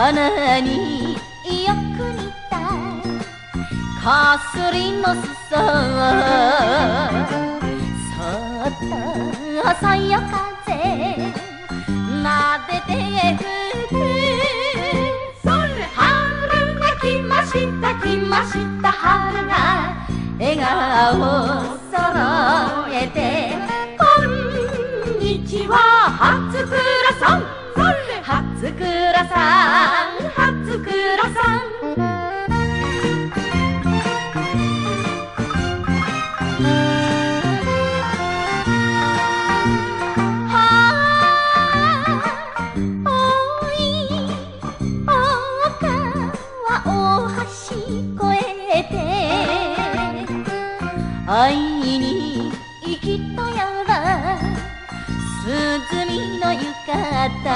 花によく似たかすりの裾そっとそよ風なでて吹くそれ春が来ました来ました春が笑顔揃えてこんにちは初倉さん初倉さん初倉さん会いに行きとやら涼みの浴衣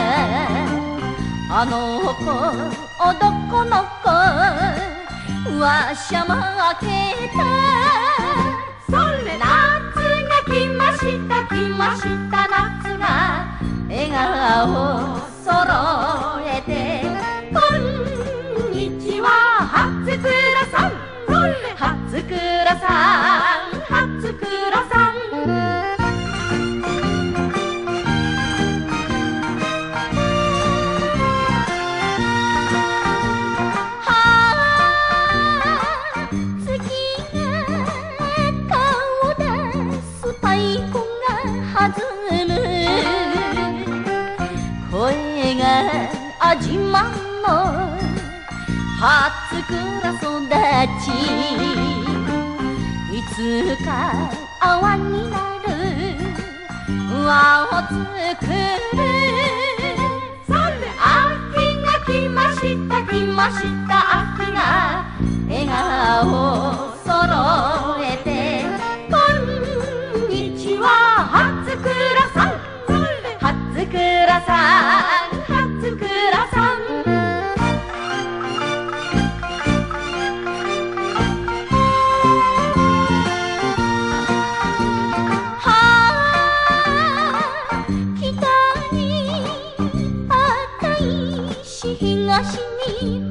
あの子男の子わしゃ負けたそれ夏が来ました来ました夏が笑顔揃えてこんにちは初倉さん初倉さん初倉さん声があじまんの初倉育ちいつか泡になる輪を作るそれ秋が来ました来ました秋が笑顔揃えてこんにちは初倉さん初倉さん初倉さん東に